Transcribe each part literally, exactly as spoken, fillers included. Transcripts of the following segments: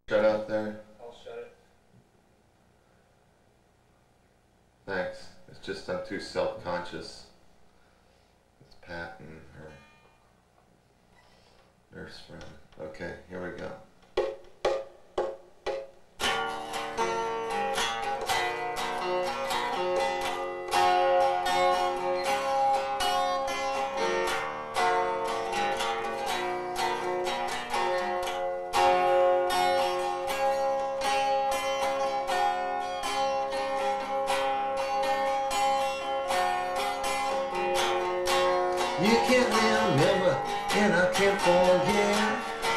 Shut out there. I'll shut it. Thanks. It's just I'm too self-conscious. It's Pat and her nurse friend. Okay, here we go. You can't remember and I can't forget.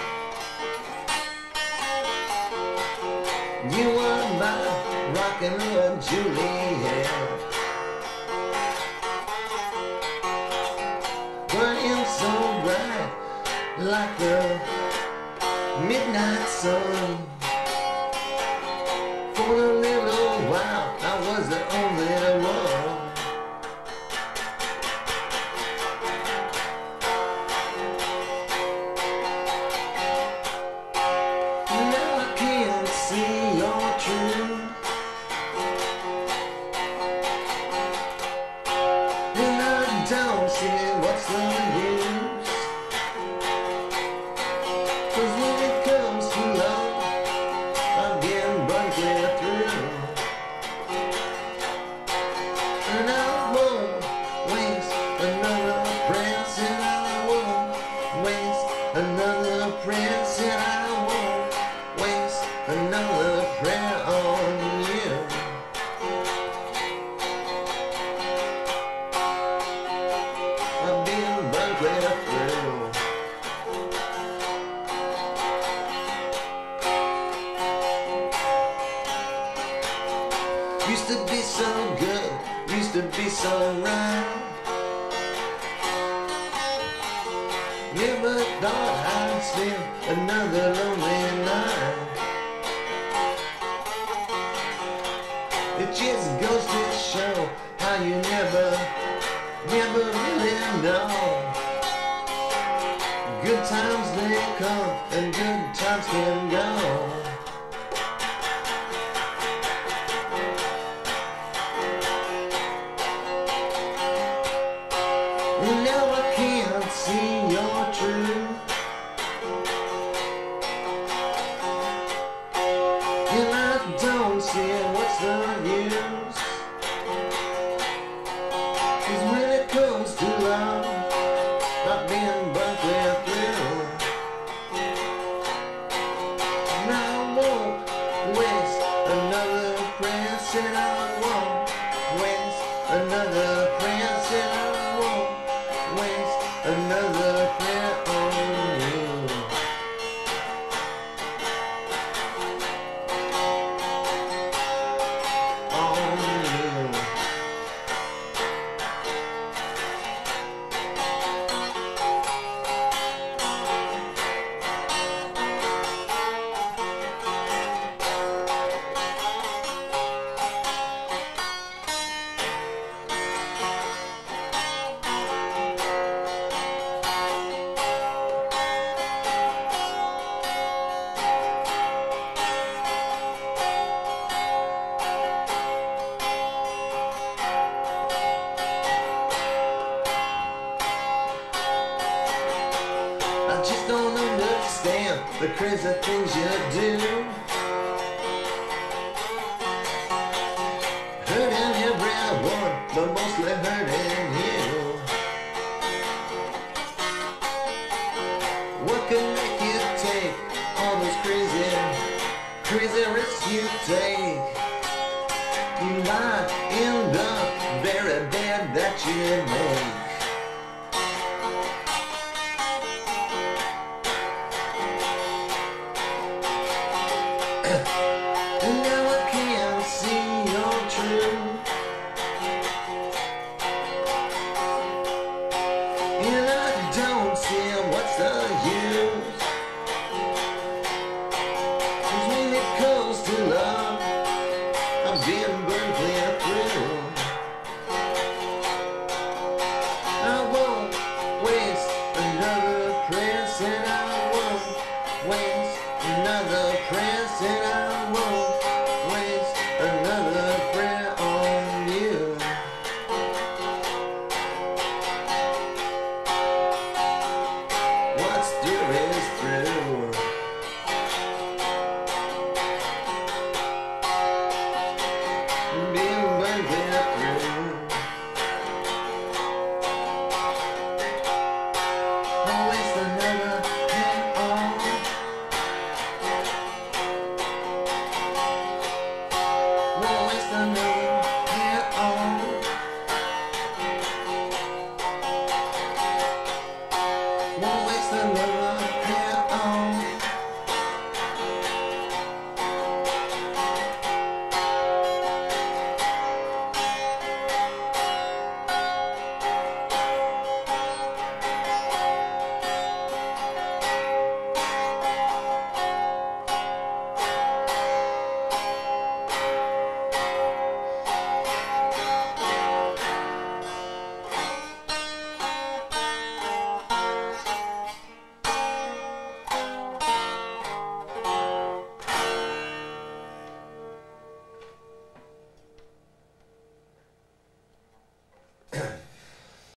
You were my rockin' little Juliet, burning so bright like the midnight sun. For a little while I was the only one. Don't see what's the use, 'cause when it comes to love, I'm getting burned clear through. And I won't waste another press, and I won't waste another press, and I won't waste another prayer on you. Used to be so good, used to be so right. Never thought I'd spend another lonely night. It just goes to show how you never, never really know. Good times may come and good times can go. Now I can't see your truth, and I don't see what's the use, 'cause when it comes to love, I've been burnt clear through. And I won't waste another press, and I won't waste another press, and I won't waste another prayer on you. On you. I just don't understand the crazy things you do, hurting everyone, but mostly hurting you. What can make you take all those crazy, crazy risks you take? You might end up very bad that you make. And now I can't see your truth, and I don't see what's the use, 'cause when it comes to love, I'm being burned clear through. I won't waste another press, and I won't waste another another press, and I won't waste another prayer on you. What's due is through.